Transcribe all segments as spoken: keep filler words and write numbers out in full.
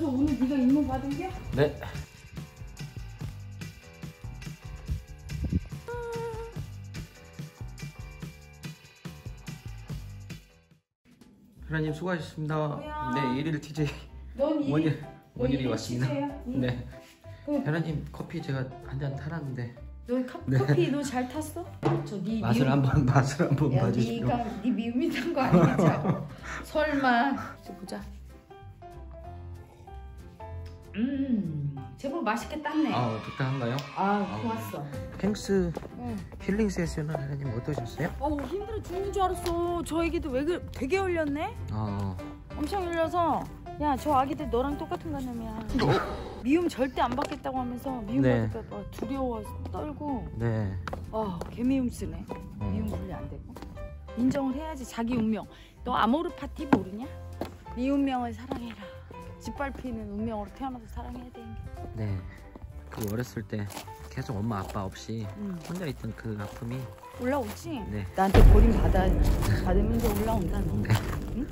그래서 오늘 네가 임무 받은 게? 네. 회원님 수고하셨습니다. 뭐야? 네, 일일 티제이 넌 원일 원일이 왔습니다. 응. 네. 응. 회원님 커피 제가 한 잔 타놨는데. 너 카, 네. 커피 너 잘 탔어? 저네 맛을 미움... 한번 맛을 한번 야, 봐주시고. 네가 네 미움이 탄 거 아니겠지? 설마. 이제 보자. 음, 제법 맛있게 땄네. 아, 적당한가요? 아, 좋았어. 펭스 응. 힐링 세션은 회원님 어떠셨어요? 어우, 힘들어 죽는 줄 알았어. 저 애기도 왜 그, 되게 흘렸네? 어. 엄청 흘려서. 야, 저 아기들 너랑 똑같은 개념이야. 미움 절대 안 받겠다고 하면서 미움 네. 받을까 봐 두려워 떨고. 네. 아, 개미움 쓰네. 어. 미움 분리 안 되고. 인정을 해야지. 자기 운명. 너 아모르 파티 모르냐? 네 운명을 사랑해라. 짓밟히는 운명으로 태어나서 사랑해야 되는 게. 네. 그 어렸을 때 계속 엄마 아빠 없이 응. 혼자 있던 그 아픔이. 올라오지? 네. 나한테 버림 받아 받으면 이제 올라온다 너. 네. 응?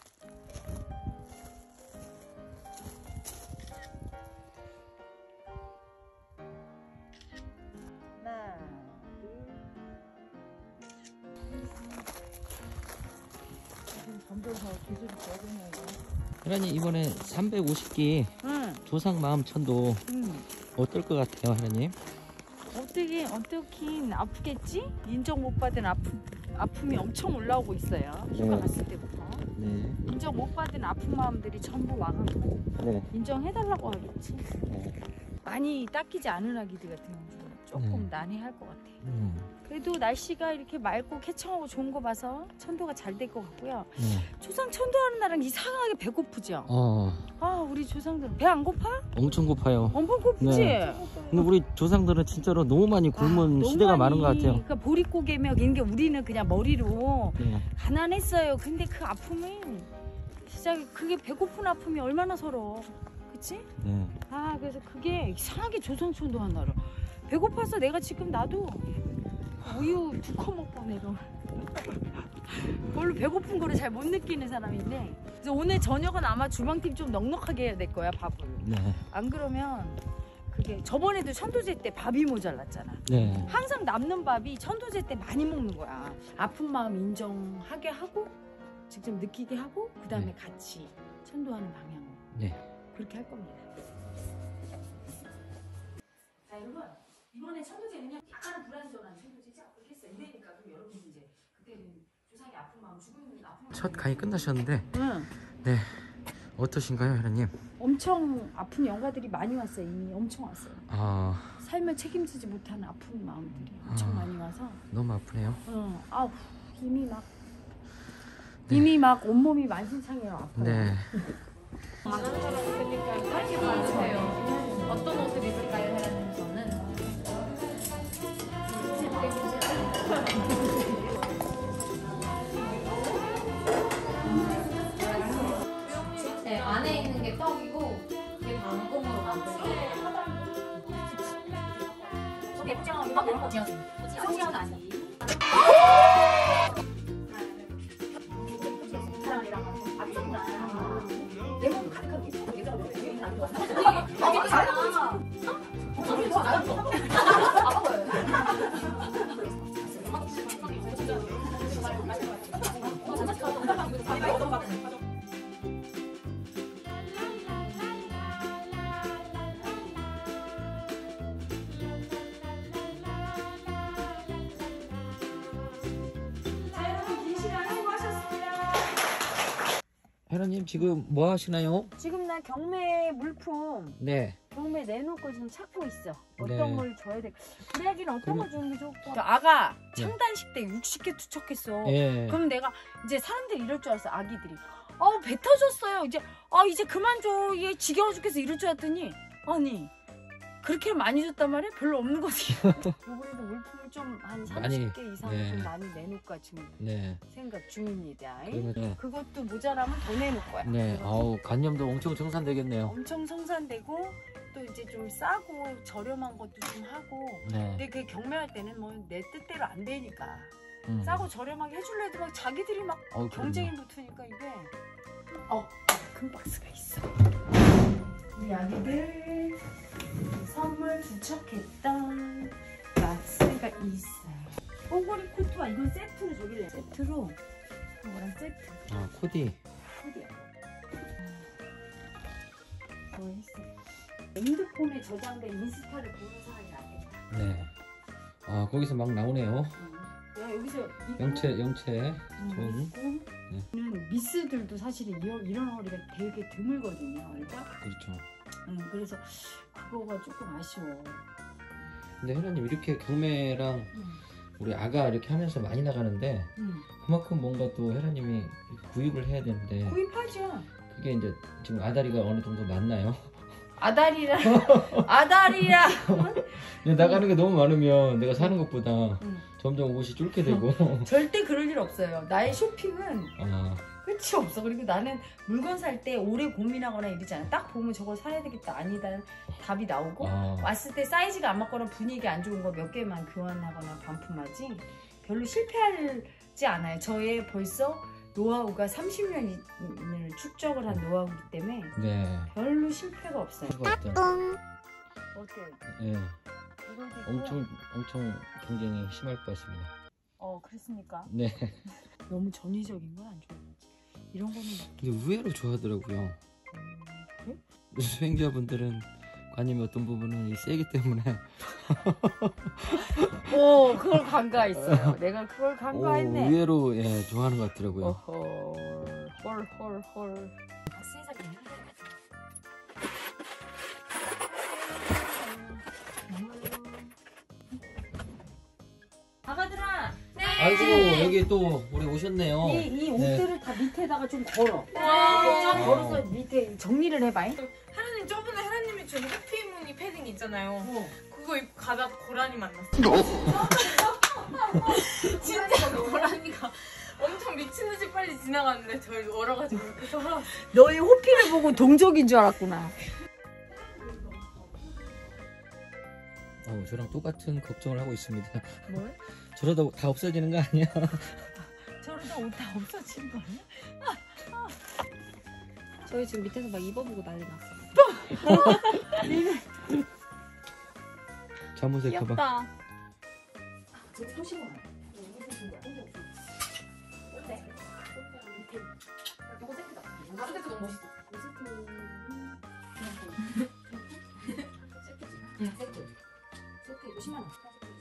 하나, 둘. 점점서 기술이 되겠네. 회원님 이번에 삼백오십 기 응. 조상 마음 천도 응. 어떨 것 같아요, 회원님? 어떻게 어떻긴 아프겠지? 인정 못 받은 아픔 아픔이 엄청 올라오고 있어요. 휴가 네. 갔을 때부터. 네. 인정 못 받은 아픈 마음들이 전부 와가지고 네. 인정해달라고 하겠지. 네. 많이 닦이지 않은 아기들 같은 경우는 조금 네. 난해할 것 같아. 음. 그래도 날씨가 이렇게 맑고 쾌청하고 좋은 거 봐서 천도가 잘 될 것 같고요. 네. 조상 천도하는 날은 이상하게 배고프죠? 어, 아, 우리 조상들은 배 안 고파? 엄청 고파요. 엄청 고프지? 네. 근데 우리 조상들은 진짜로 너무 많이 굶은 아, 너무 시대가 많은 것 많이, 같아요. 그러니까 보릿고개며 이런 게 우리는 그냥 머리로 네. 가난했어요. 근데 그 아픔은 진짜 그게 배고픈 아픔이 얼마나 서러워. 그치? 네. 아, 그래서 그게 이상하게 조상천도 하나로 배고파서 내가 지금 나도 우유 두 컵 먹고 내려. 별로 배고픈 거를 잘 못 느끼는 사람인데, 그래서 오늘 저녁은 아마 주방팀 좀 넉넉하게 해야 될 거야, 밥을. 네. 안 그러면 그게 저번에도 천도제 때 밥이 모자랐잖아. 네. 항상 남는 밥이 천도제 때 많이 먹는 거야. 아픈 마음 인정하게 하고 직접 느끼게 하고 그 다음에 네. 같이 천도하는 방향으로 네. 그렇게 할 겁니다. 자, 여러분, 이번에 천도제는요 약간은 불안정한 천도제지 그렇게 했어요. 이래니까 좀 여러분 이제 그때는 조상이 아픈 마음 죽어 있는 아픈 마음 첫 강의 끝나셨는데, 응. 네. 어떠신가요, 회원님? 엄청 아픈 영가들이 많이 왔어요. 이미 엄청 왔어요. 아, 삶을 책임지지 못하는 아픈 마음들이 엄청 아. 많이 와서 너무 아프네요. 응. 아우, 이미 막 네. 이미 막 온몸이 만신창이에요. 아파요. 네. 짧게 봐주세요. 어떤 옷을 입을까요, 혜라님? 저는 네, 안에 있는 게 떡이고 이게 방공으로 만든 거예요. 좀 예쁘지 않아? 이거 너무 지어지. 지어지 아니. 사랑이랑 아프잖아. 내몸 가득하게. 얘들아 왜 이렇게 안 좋아? 이게 잘하잖아. 이게 더 나았어. 아파요. 회원님 지금 뭐 하시나요? 지금 나 경매 물품 네. 경매 내놓을 거 지금 찾고 있어. 어떤 네. 걸 줘야 돼? 우리 아기는 어떤 그러면- 걸 주는 게 좋을까? 저 아가 네. 창단식 때 육십 개 투척했어. 예. 그럼 내가 이제 사람들이 이럴 줄 알았어. 아기들이 어우 배 터졌어요. 이제 아 이제 그만 줘. 얘 지겨워 죽겠어 이럴 줄 알았더니 아니 그렇게 많이 줬단 말이야? 별로 없는 거지. 이번에도 물품을 좀 한 삼십 개 이상 네. 좀 많이 내놓을까 지금 네. 생각 중입니다. 그러면 네. 그것도 모자라면 더 내놓을 거야. 네. 아우, 간념도 엄청 정산되겠네요. 엄청 성산되고 또 이제 좀 싸고 저렴한 것도 좀 하고. 네. 근데 그 경매할 때는 뭐 내 뜻대로 안 되니까 음. 싸고 저렴하게 해줄래 해도 막 자기들이 막 어우, 경쟁이 붙으니까 이게 어 큰 박스가 있어. 우리 아기들 선물 도착했던 박스가 있어요. 뽀고리 코트와 이건 세트로 저기래. 세트로 이거랑 세트. 아 코디. 코디야. 뭐 했어? 핸드폰에 저장된 인스타를 보는 사람이 낫겠다. 네. 아 거기서 막 나오네요. 야 여기서 입고, 영채 영채 음, 돈. 입고, 네. 는 미스들도 사실은 이런, 이런 허리가 되게 드물거든요. 그러니까 그렇죠. 음, 그래서 그거가 조금 아쉬워. 근데 혜라님 이렇게 경매랑 음. 우리 아가 이렇게 하면서 많이 나가는데 음. 그만큼 뭔가 또 혜라님이 구입을 해야 되는데 구입하죠. 그게 이제 지금 아다리가 어느 정도 맞나요? 아다리라 아다리라 근데 나가는 게 너무 많으면 내가 사는 것보다 음. 점점 옷이 쫄게 되고 절대 그럴 일 없어요. 나의 쇼핑은 아, 끝이 없어. 그리고 나는 물건 살 때 오래 고민하거나 이러지 않아. 딱 보면 저거 사야 되겠다 아니다는 답이 나오고 아. 왔을 때 사이즈가 안 맞거나 분위기 안 좋은 거 몇 개만 교환하거나 반품하지 별로 실패하지 않아요. 저의 벌써 노하우가 삼십 년을 축적을 한 노하우이기 때문에 네. 별로 실패가 없어요. 그거 어떤? 어때요? 예. 이것도 있고요. 엄청 엄청 경쟁이 심할 것 같습니다. 어 그렇습니까? 네. 너무 전위적인 건 안 좋아요. 이런 거는 근데 의외로 좋아하더라고요. 음, 그래? 수행자분들은 관님이 어떤 부분은 이 세기 때문에 오 그걸 간과했어요. 내가 그걸 오, 간과했네. 의외로 예, 좋아하는 것 같더라고요. 어허 헐헐헐. 아, 세상에. 아가들아. 아이고 여기 또 우리 오셨네요. 이, 이 옷들을 다 밑에다가 좀 걸어. 와. 좀 걸어서 밑에 정리를 해봐. 하나님 저번에 하나님이 준 해피무늬 패딩 있잖아요. 어. 그거 입고 가다가 고라니 만났어. 진짜 고라니가 엄청 미친 듯이 빨리 지나갔는데 저희 얼어가지고 이렇게 돌아왔어요. 너의 호피를 보고 동족인 줄 알았구나. 어, 저랑 똑같은 걱정을 하고 있습니다. 뭘? 저러다 다 없어지는 거 아니야? 저러다 옷 다 없어진 거 아니야? 저희 지금 밑에서 막 입어보고 난리 났어. 잠옷에 가방. 얇다. 지금 소식은 안 해. 무슨 준거야? 혼자 없어. 어때? 밑에. 이거 세트다. 아, 세트 너무 멋있어. 이 세트는 세트지. 응, 세트. 세트 이거 십만 원.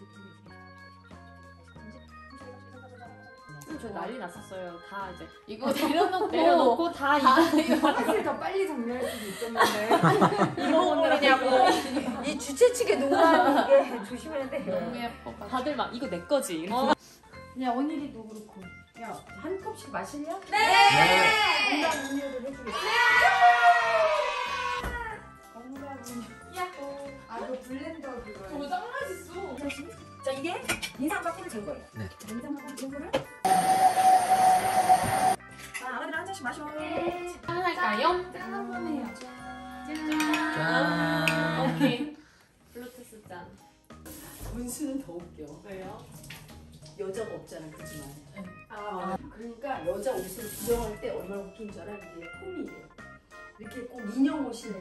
저 난리 났었어요. 다 이제 이거 내려놓고 내려놓고 다 이거 사실 더 빨리 정리할 수도 있었는데 이거 오느냐고. 이 주최 측의 농담이 이게 조심해야 돼. 너무 예뻐. 다들 막 이거 내 거지. 이렇게. 어. 그냥 언니도 그렇고. 야, 한 컵씩 마실래? 네. 건강 음료를 해주겠다. 건강 음료. 야호. 아, 그 블렌더 그거. 저거 짱 맛있어. 자, 이게 인삼바꾸는 제거예요. 네. 자, 인삼바꾸는 제거를. 자, 아가들 한 잔씩 마셔. 짠 할까요? 짠 한번 해요. 짠. 오케이. 블루투스 짠. 문수는 더 웃겨. 왜요? 여자가 없잖아, 그지만. 아. 그러니까 여자 옷을 구경할 때 얼마나 웃긴 줄 알아? 이게 폼이 이래. 이렇게 꼭 인형 옷이래.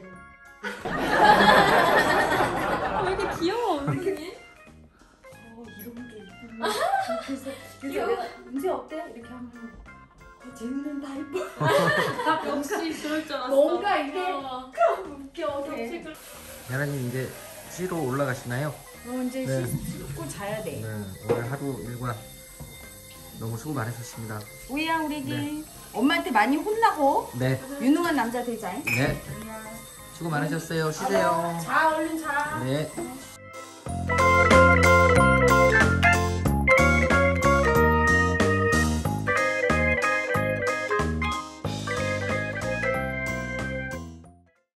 왜 이렇게 귀여워, 은근히? 어, 이런 게 있구나. 그래서, 그래서 내가 은재 어때? 이렇게 하면 어, 제 눈엔 다 예뻐. 역시 그럴 줄 알았어. 뭔가 이게 귀여워. 웃겨. 역시 걔. 그 야라님 이제 쉬러 올라가시나요? 어, 이제 네. 씻고 자야 돼. 네. 오늘 하루 일과 너무 수고 많으셨습니다. 우리야, 우리 애기. 네. 엄마한테 많이 혼나고 네. 유능한 남자 되자. 네. 수고 많으셨어요. 쉬세요. 자, 얼른 자. 네.